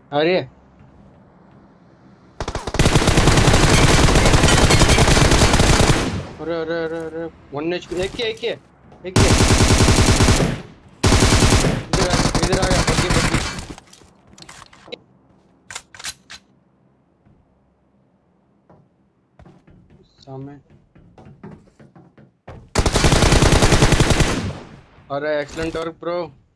अरे अरे अरे अरे अरे, 1 HP, एक ही है। इधर आ गया, बग्गी बग्गी। सामने। अरे एक्सलेंट वर्क ब्रो।